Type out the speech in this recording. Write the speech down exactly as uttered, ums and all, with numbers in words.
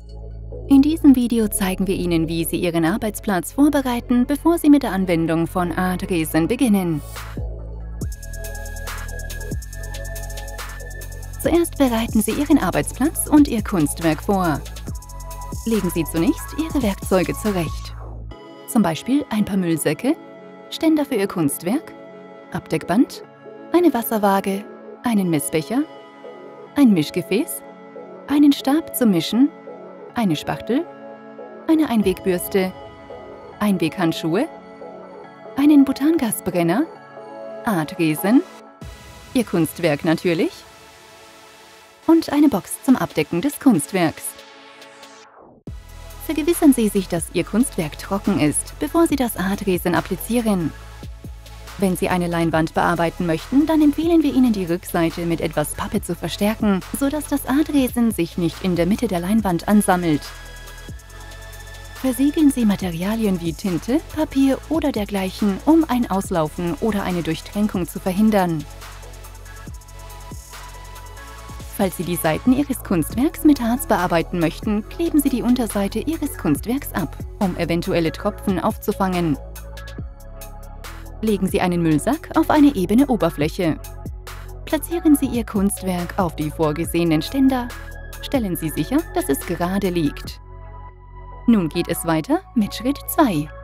In diesem Video zeigen wir Ihnen, wie Sie Ihren Arbeitsplatz vorbereiten, bevor Sie mit der Anwendung von Artresin beginnen. Zuerst bereiten Sie Ihren Arbeitsplatz und Ihr Kunstwerk vor. Legen Sie zunächst Ihre Werkzeuge zurecht. Zum Beispiel ein paar Müllsäcke, Ständer für Ihr Kunstwerk, Abdeckband, eine Wasserwaage, einen Messbecher, ein Mischgefäß, einen Stab zum Mischen, eine Spachtel, eine Einwegbürste, Einweghandschuhe, einen Butangasbrenner, Artresin, Ihr Kunstwerk natürlich und eine Box zum Abdecken des Kunstwerks. Vergewissern Sie sich, dass Ihr Kunstwerk trocken ist, bevor Sie das Artresin applizieren. Wenn Sie eine Leinwand bearbeiten möchten, dann empfehlen wir Ihnen, die Rückseite mit etwas Pappe zu verstärken, sodass das Artresin sich nicht in der Mitte der Leinwand ansammelt. Versiegeln Sie Materialien wie Tinte, Papier oder dergleichen, um ein Auslaufen oder eine Durchtränkung zu verhindern. Falls Sie die Seiten Ihres Kunstwerks mit Harz bearbeiten möchten, kleben Sie die Unterseite Ihres Kunstwerks ab, um eventuelle Tropfen aufzufangen. Legen Sie einen Müllsack auf eine ebene Oberfläche. Platzieren Sie Ihr Kunstwerk auf die vorgesehenen Ständer. Stellen Sie sicher, dass es gerade liegt. Nun geht es weiter mit Schritt zwei.